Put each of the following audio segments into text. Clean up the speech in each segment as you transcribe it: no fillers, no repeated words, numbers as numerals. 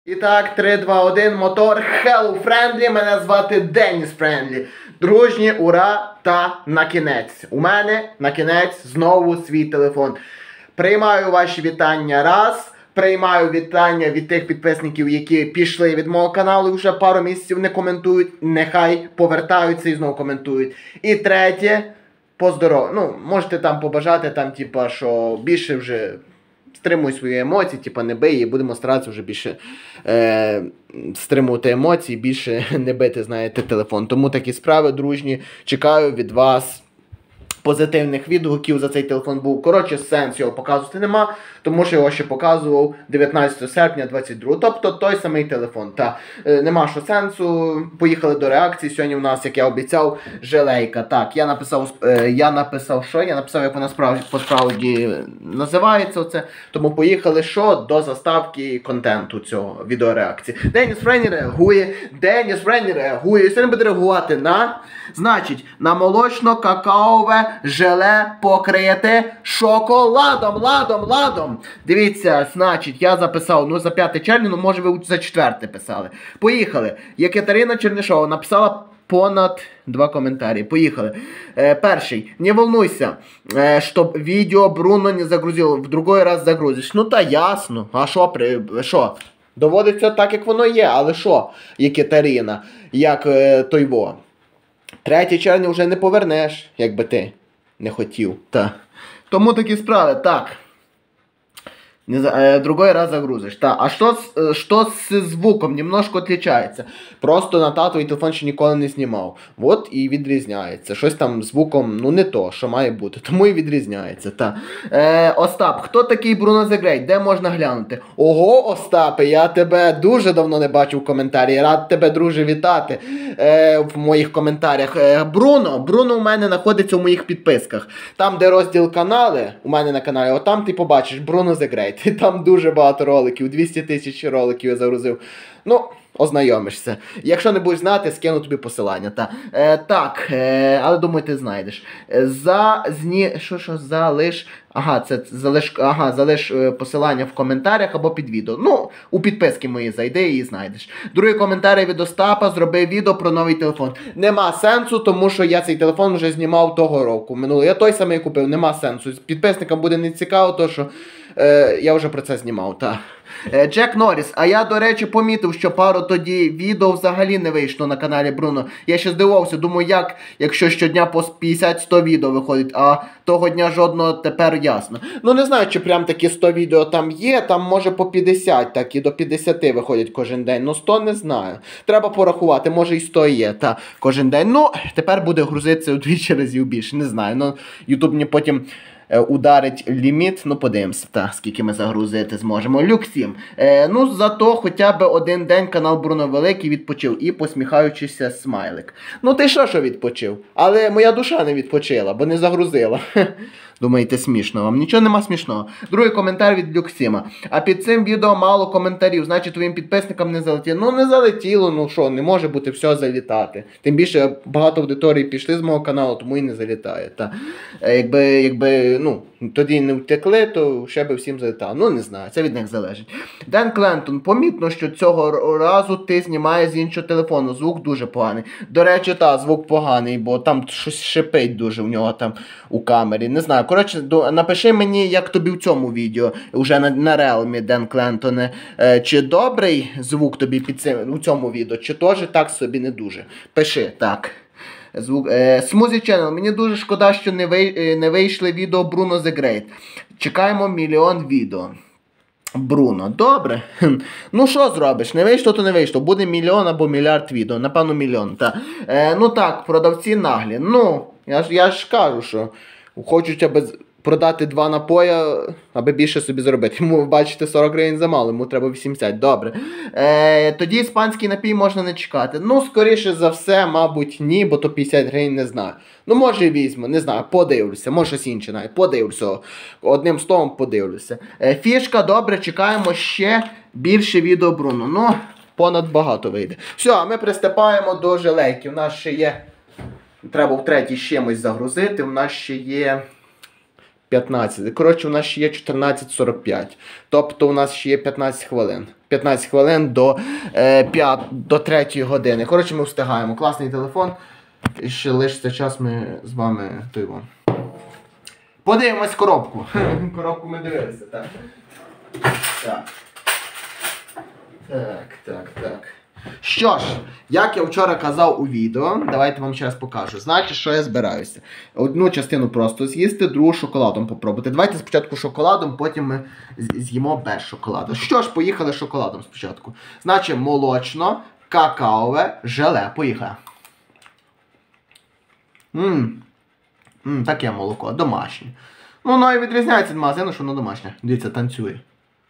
І так, 3, 2, 1, мотор. Hello, Friendly, мене звати Деніс Friendly. Дружні, ура та на кінець. У мене на кінець знову свій телефон. Приймаю ваші вітання раз. Приймаю вітання від тих підписників, які пішли від мого каналу і вже пару місяців не коментують. Нехай повертаються і знову коментують. І третє, поздоров. Ну, можете там побажати, там, типа, що більше вже... Стримуй свої емоції, типу не бий, і будемо старатися вже більше стримувати емоції, більше не бити, знаєте, телефон. Тому такі справи, дружні, чекаю від вас позитивних відгуків за цей телефон був. Коротше, сенс його показувати нема, тому що його ще показував 19 серпня 22. Тобто той самий телефон. Та нема що сенсу. Поїхали до реакції. Сьогодні в нас, як я обіцяв, желейка. Так, я написав що? Я написав, як вона по-справді називається оце. Тому поїхали що? До заставки контенту цього відеореакції. Деніс Friendly реагує. Деніс Friendly реагує. Сьогодні буде реагувати на... Значить, на молочно-какаове желе покрите шоколадом. Дивіться, значить, я записав, ну, за 5 червня, ну, може ви за 4 писали. Поїхали. Екатерина Чернишова написала понад 2 коментарі. Поїхали. Перший. Не волнуйся, щоб відео Бруно не загрузило. В другой раз загрузиш. Ну, та ясно. А що? Доводиться так, як воно є. Але що, Екатерина, як той во? 3 червня вже не повернеш, якби ти не хотів. Та. Тому такі справи. Так. Другой раз загрузиш. Та. А що з звуком? Немножко отличається. Просто на татовий телефон ще ніколи не знімав. От і відрізняється. Щось там звуком, ну, не то, що має бути. Тому і відрізняється. Та. Остап, хто такий Bruno The Great? Де можна глянути? Ого, Остапе, я тебе дуже давно не бачив в коментарі. Рад тебе, друже, вітати в моїх коментарях. Bruno у мене знаходиться у моїх підписках. Там, де розділ канали, у мене на каналі, отам ти побачиш Bruno The Great. І там дуже багато роликів, 200 тисяч роликів я загрузив. Ну, ознайомишся. Якщо не будеш знати, скину тобі посилання. Але думаю, ти знайдеш. Залиш посилання в коментарях або під відео. Ну, у підписки мої зайди і знайдеш. Другий коментар від Остапа: зроби відео про новий телефон. Нема сенсу, тому що я цей телефон вже знімав того року. Минулого. Я той самий купив, нема сенсу. Підписникам буде не цікаво, то що я вже про це знімав. Джек Норріс, а я, до речі, помітив, що пару тоді відео взагалі не вийшло на каналі Бруно. Я ще здивувався, думаю, якщо щодня по 50-100 відео виходить, а того дня жодного, тепер ясно. Ну, не знаю, чи прям такі 100 відео там є, там може по 50, так і до 50 виходять кожен день. Ну, 100 не знаю. Треба порахувати, може і 100 є, кожен день. Ну, тепер буде грузитися удвічі разів більше, не знаю. Ну, YouTube мені потім... ударить ліміт, ну подивимося, скільки ми загрузити зможемо. Люк 7. Ну, зато хоча б один день канал Бруно Великий відпочив і посміхаючийся смайлик. Ну, ти що відпочив? Але моя душа не відпочила, бо не загрузила. Думаєте, смішно вам? Нічого нема смішного. Другий коментар від Люксіма. А під цим відео мало коментарів, значить твоїм підписникам не залетіло. Ну, не залетіло, ну що, не може бути все залітати. Тим більше багато аудиторії пішли з мого каналу, тому і не залітає. Якби, ну, тоді не втекли, то ще би всім залітало. Ну, не знаю, це від них залежить. Ден Клентон, помітно, що цього разу ти знімаєш з іншого телефону. Звук дуже поганий. До речі, звук поганий, бо там щось шипить дуже в нього там у камері. Не знаю. Коротше, напиши мені, як тобі в цьому відео, вже на Realme, Ден Клентоне, чи добрий звук тобі у цьому відео, чи теж так собі не дуже. Пиши, так. Smoothie Channel, мені дуже шкода, що не вийшли відео Bruno The Great. Чекаємо 1 мільйон відео. Бруно, добре. Ну що зробиш? Не вийшло, то не вийшло. Буде 1 мільйон або 1 мільярд відео. Напевно, 1 мільйон. Ну так, продавці наглі. Ну, я ж кажу, що хочуть аби продати 2 напоя, аби більше собі заробити. Йому, бачите, 40 гривень замало, йому треба 80. Добре. Тоді іспанський напій можна не чекати. Ну, скоріше за все, мабуть, ні, бо то 50 гривень не знаю. Ну, може і візьму, не знаю, подивлюся. Може щось інше навіть, подивлюся. Одним словом, подивлюся. Фішка, добре, чекаємо ще більше відео Бруно. Ну, понад багато вийде. Все, а ми приступаємо до желейки. У нас ще є... Треба втретє з чимось загрузити. У нас ще є 15. Коротше, у нас ще є 14:45. Тобто у нас ще є 15 хвилин. 15 хвилин до 3 години. Коротше, ми встигаємо. Класний телефон. І ще лишиться час, ми з вами подивимось коробку. Коробку ми дивилися, так. Так. Що ж, як я вчора казав у відео, давайте вам ще раз покажу. Значить, що я збираюся. Одну частину просто з'їсти, другу шоколадом попробувати. Давайте спочатку шоколадом, потім ми з'їмо без шоколаду. Що ж, поїхали шоколадом спочатку. Значить, молочно, какаове, желе. Поїхали. Таке молоко, домашнє. Ну, воно і відрізняється від магазину, що воно домашнє. Дивіться, танцює.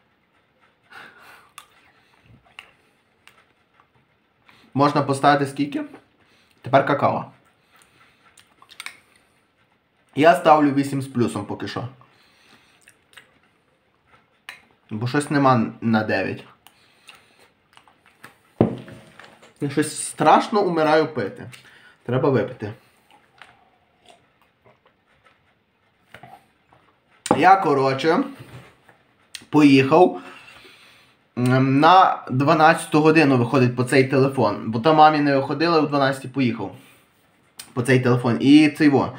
Можна поставити скільки? Тепер какао. Я ставлю 8 з плюсом поки що. Бо щось нема на 9. Я щось страшно умираю пити. Треба випити. Я, коротше, поїхав. На 12 годину виходить по цей телефон. Бо там мамі не виходила, в 12 поїхав. По цей телефон. І цей во.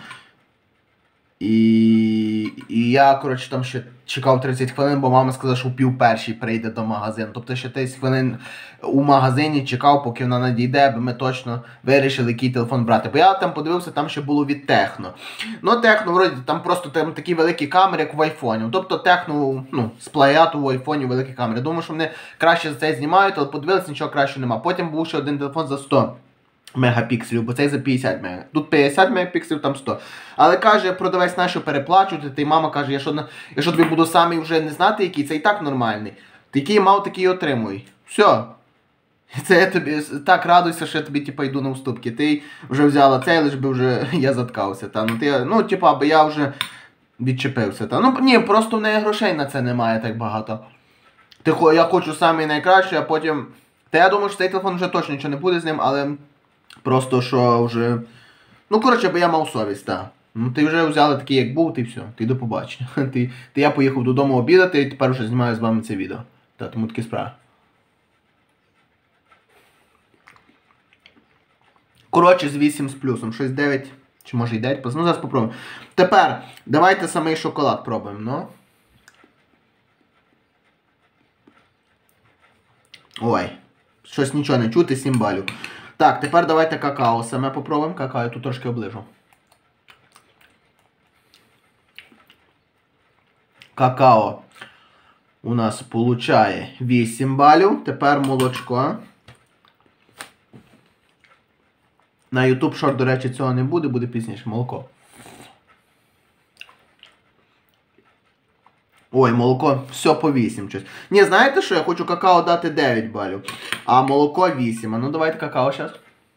І я, коротше, там ще чекав 30 хвилин, бо мама сказала, що в 12:30 прийде до магазину. Тобто ще 30 хвилин у магазині чекав, поки вона надійде, аби ми точно вирішили, який телефон брати. Бо я там подивився, там ще було від Техно. Ну, Техно, вроді, там просто там такі великі камери, як в айфоні. Тобто Техно, з плеяту в айфоні великі камери. Думаю, що вони краще за це знімають, але подивилися, нічого кращого нема. Потім був ще один телефон за 100 мегапікселів, бо цей за 50 мегапікселів. Тут 50 мегапікселів, там 100. Але каже, продавець нащо переплачувати, і мама каже, я що тобі буду самий вже не знати, який, це і так нормальний. Ти який мав, такий отримуй. Все. Це я тобі так радуйся, що я тобі йду на уступки. Ти вже взяла цей, лиш би вже я заткався. Аби я вже відчепився. Ні, просто в неї грошей на це немає так багато. Я хочу самий найкращий, а потім... я думаю, що цей телефон вже точно нічого не буде з ним, але... Просто що вже... коротше, бо я мав совість, так. Ти вже взяла такий, як був, ти все. Ти до побачення. Я поїхав додому обідати і тепер вже знімаю з вами це відео. Тому такі справи. Коротше, з 8 з плюсом. Щось 9, чи може і 9. Зараз попробуємо. Тепер, давайте самий шоколад пробуємо, Ой. Щось нічого не чути, 7 балів. Так, тепер давайте какао саме попробуємо. Какао я тут трошки оближу. Какао у нас получає 8 балів. Тепер молочко. На YouTube Short, до речі, цього не буде, буде пізніше. Молоко. Ой, молоко, все по 8 щось. Ні, знаєте що? Я хочу какао дати 9 балів. А молоко 8. А ну давайте какао зараз.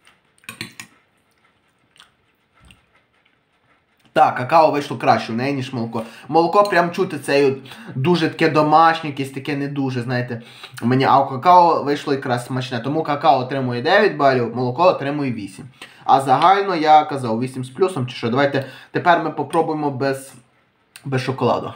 Так, какао вийшло краще в неї, ніж молоко. Молоко прям чути це дуже таке домашнє, якесь таке не дуже, знаєте. А у какао вийшло якраз смачне. Тому какао отримує 9 балів, молоко отримує 8. А загально я казав 8 з плюсом чи що. Давайте тепер ми попробуємо без шоколаду.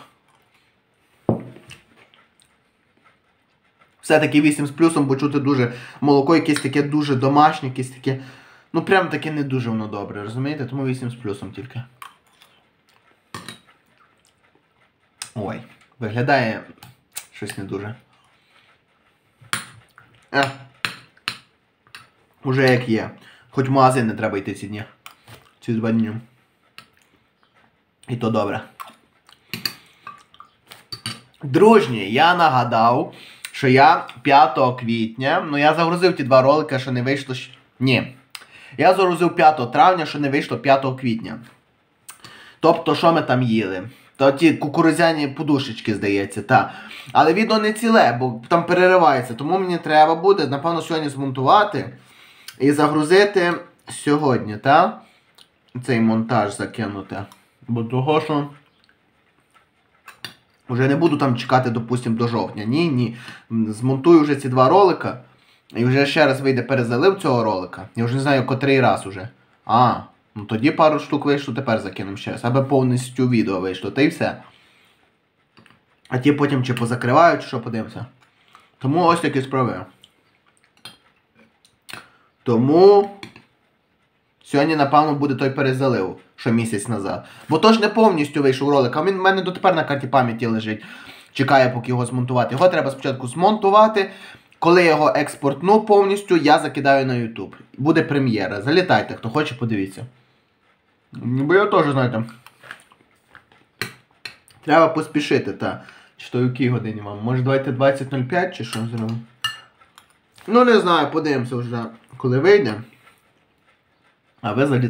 Все-таки 8 з плюсом, бо чути дуже молоко якесь таке дуже домашнє, якесь таке, прям таке не дуже воно добре, розумієте? Тому 8 з плюсом тільки. Ой, виглядає щось не дуже. Уже як є. Хоч в магазин не треба йти ці дні. Ці 2 дні. І то добре. Дружні, я нагадав, що я 5 квітня, я загрузив ті 2 ролики, що не вийшло... Ні. Я загрузив 5 травня, що не вийшло 5 квітня. Тобто, що ми там їли? То ті кукурудзяні подушечки, здається, так. Але відео не ціле, бо там переривається. Тому мені треба буде, напевно, сьогодні змонтувати і загрузити сьогодні, так? Цей монтаж закинути. Бо того, що... Вже не буду там чекати, допустим, до жовтня. Ні. Змонтую вже ці 2 ролика. І вже ще раз вийде перезалив цього ролика. Я вже не знаю, котрий раз уже. Тоді пару штук вийшло, тепер закинемо ще раз. Аби повністю відео вийшло, та й все. А ті потім чи позакривають, чи що, подивимося. Тому ось такі справи. Тому сьогодні, напевно, буде той перезалив, що місяць назад. Бо то ж не повністю вийшов ролик, а він в мене дотепер на карті пам'яті лежить. Чекає, поки його змонтувати. Його треба спочатку змонтувати. Коли я його експортну повністю, я закидаю на YouTube. Буде прем'єра. Залітайте, хто хоче, подивіться. Бо я теж, знаєте, треба поспішити, та. Чи то в якій годині вам? Може давайте 20:05 чи що зробимо? Ну не знаю, подивимося вже, коли вийде. А ви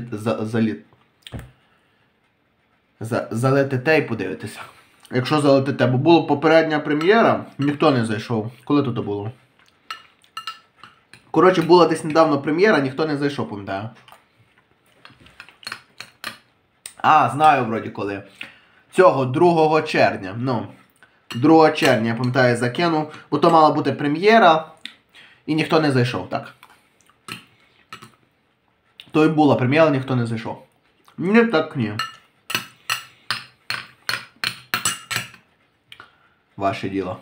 залетите і подивитеся. Якщо залетите, бо була попередня прем'єра, ніхто не зайшов. Коли тут було? Коротше, була десь недавно прем'єра, ніхто не зайшов, пам'ятаю. А, знаю вроді коли. Цього 2 червня. Ну, 2 червня, я пам'ятаю, закинув. Бо то мала бути прем'єра. І ніхто не зайшов, так. То і була прем'єра, ніхто не зайшов. Ні, так, ні. Ваше діло.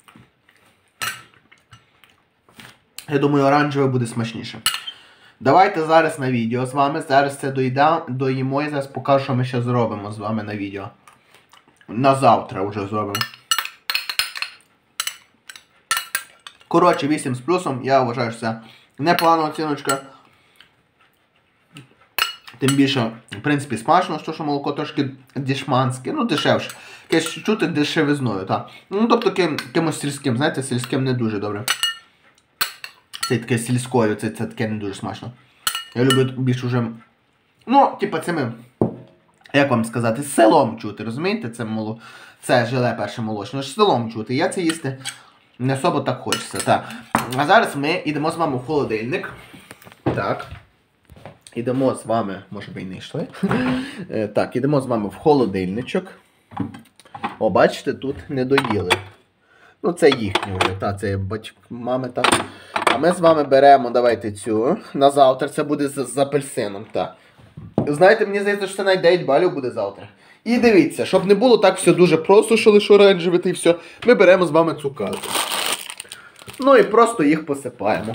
Я думаю, оранжеве буде смачніше. Давайте зараз на відео з вами. Зараз це доїмо і зараз покажу, що ми ще зробимо з вами на відео. На завтра вже зробимо. Коротше, 8 з плюсом. Я вважаю, що це непогана оціночка. Тим більше, в принципі, смачно, що молоко трошки дешманське, ну дешевше. Якесь чути дешевизною, так. Ну, тобто, якимось сільським, знаєте, сільським не дуже добре. Це таке сільською, це таке не дуже смачно. Я люблю більш уже, ну, типа цими, як вам сказати, з селом чути, розумієте? Це желе перше молочне, з селом чути. Я це їсти не особо так хочеться, так. А зараз ми йдемо з вами в холодильник. Так. Ідемо з вами, може ви й не йшли. Так, ідемо з вами в холодильничок. О, бачите, тут не доїли. Ну, це їхні вже, та, це мами, так. А ми з вами беремо, давайте цю. На завтра це буде з апельсином, так. Знаєте, мені здається, що це навіть 9 балів буде завтра. І дивіться, щоб не було так все дуже просто, що лише оранжеве і все, ми беремо з вами цукати. Ну і просто їх посипаємо.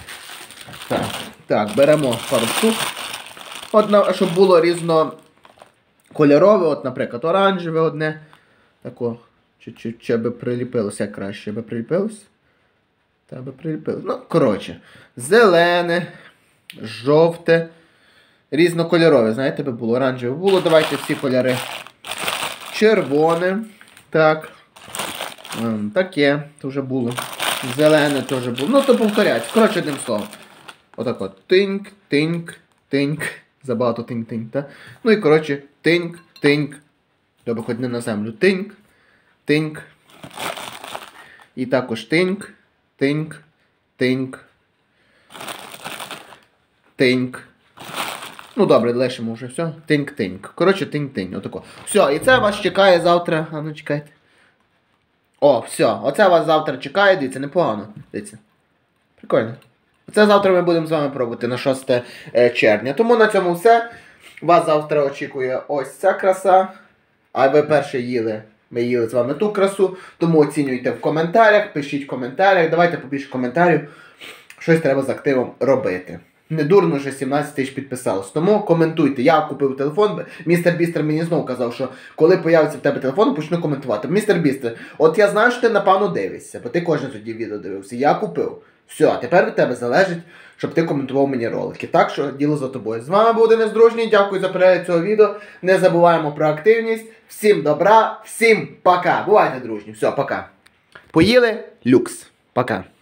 Так, беремо фаршу. От, щоб було різнокольорове, от, наприклад, оранжеве одне. Тако, чуть-чуть, щоб приліпилося як краще, щоб приліпилося. Так, би приліпилося. Ну, коротше, зелене, жовте, різнокольорове, знаєте, би було оранжеве. Було, давайте всі кольори. Червоне, так, таке, то вже було. Зелене теж було. Ну, то повторяється. Коротше, одним словом. Отак от. Тиньк, тиньк, тиньк. Забагато тиньк-тиньк, так? Ну і, коротше, тиньк, тиньк. Добре, хоч не на землю. Тиньк, тиньк. І також тиньк, тиньк, тиньк. Тиньк. Ну, добре, лишимо вже все. Тиньк-тиньк. Коротше, тиньк-тиньк. Отако. Все, і це вас чекає завтра. А ну, чекайте. О, все. Оце вас завтра чекає. Дивіться, непогано. Дивіться. Прикольно. Це завтра ми будемо з вами пробувати на 6 червня. Тому на цьому все. Вас завтра очікує ось ця краса. А ви перше їли. Ми їли з вами ту красу. Тому оцінюйте в коментарях, пишіть в коментарях. Давайте побільше коментарів. Щось треба з активом робити. Не дурно, вже 17 тисяч підписалось. Тому коментуйте. Я купив телефон. Містер Бістер мені знову казав, що коли появиться в тебе телефон, почну коментувати. Містер Бістер, от я знаю, що ти напевно дивишся, бо ти кожне тоді відео дивився. Я купив. Все, а тепер від тебе залежить, щоб ти коментував мені ролики. Так що, діло за тобою. З вами був Денис Дружній. Дякую за перегляд цього відео. Не забуваємо про активність. Всім добра, всім пока. Бувайте дружні. Все, пока. Поїли? Люкс. Пока.